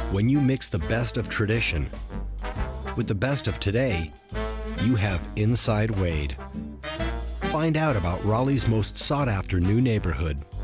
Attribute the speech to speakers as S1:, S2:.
S1: When you mix the best of tradition with the best of today, you have Inside Wade. Find out about Raleigh's most sought-after new neighborhood